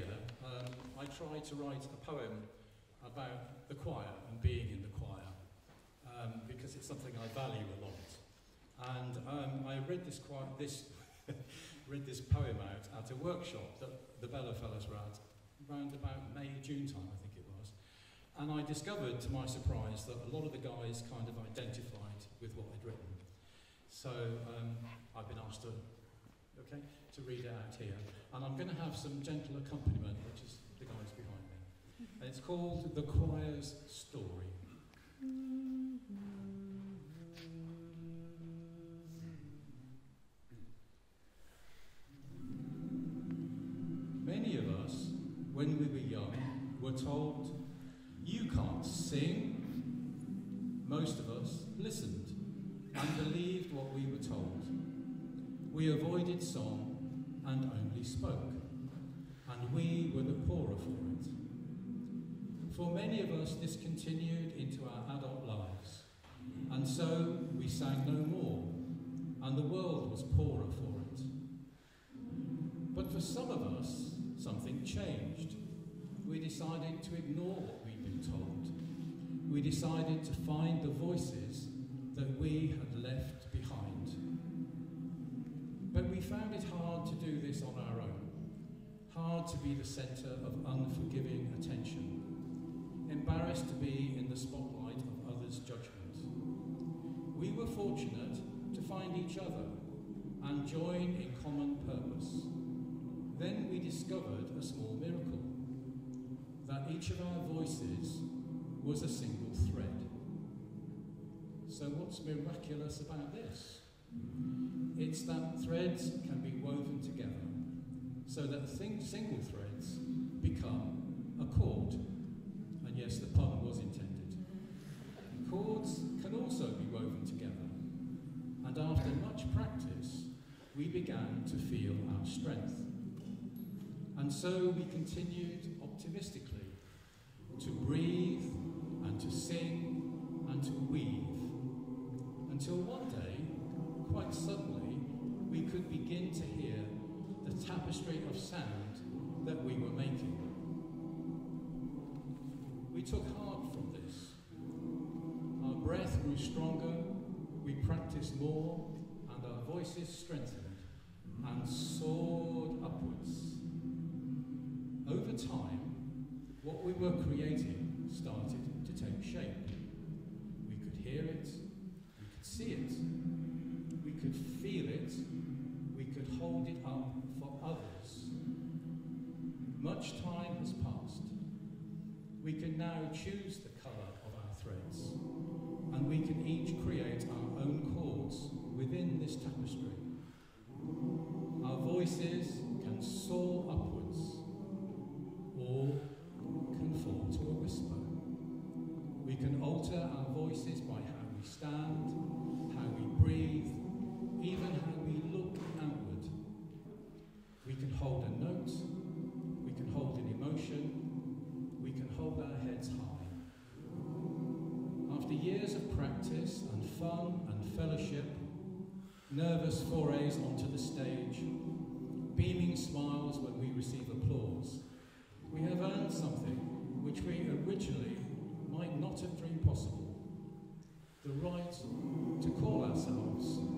here, I tried to write a poem about the choir and being in the choir, because it's something I value a lot. And I read this read this poem out at a workshop that the Bellow Fellows were at around about May, June time, I think it was. And I discovered, to my surprise, that a lot of the guys kind of identified with what I'd written. So I've been asked to read it out here. And I'm going to have some gentle accompaniment, which is the guys behind me. And it's called The Choir's Story. Many of us, when we were young, were told, "You can't sing." Most of us listened and believed what we were told. We avoided song and only spoke, and we were the poorer for it. For many of us, this continued into our adult lives, and so we sang no more, and the world was poorer for it. But for some of us, something changed. We decided to ignore what we'd been told. We decided to find the voices that we had left behind. But we found it hard to do this on our own, hard to be the centre of unforgiving attention, embarrassed to be in the spotlight of others' judgment. We were fortunate to find each other and join in common purpose. Then we discovered a small miracle, that each of our voices was a single thread. So what's miraculous about this? It's that threads can be woven together, so that single threads become a chord. And yes, the pun was intended. Chords can also be woven together. And after much practice, we began to feel our strength. And so we continued optimistically to breathe and to sing and to weave, until one day, quite suddenly, we could begin to hear the tapestry of sound that we were making. We took heart from this. Our breath grew stronger, we practiced more, and our voices strengthened and soared upwards. Over time, what we were creating started to take shape. We could hear it, we could see it, we could feel it, we could hold it up for others. Much time has passed. We can now choose the colour of our threads, and we can each create our own chords within this tapestry. Our voices can soar upwards, or can fall to a whisper. We can alter our voices by how we stand, how we breathe, even how we look outward. We can hold a note, we can hold an emotion, we can hold our heads high. After years of practice and fun and fellowship, nervous forays onto the stage, beaming smiles when we receive applause, we have earned something which we originally might not have dreamed possible: the right to call ourselves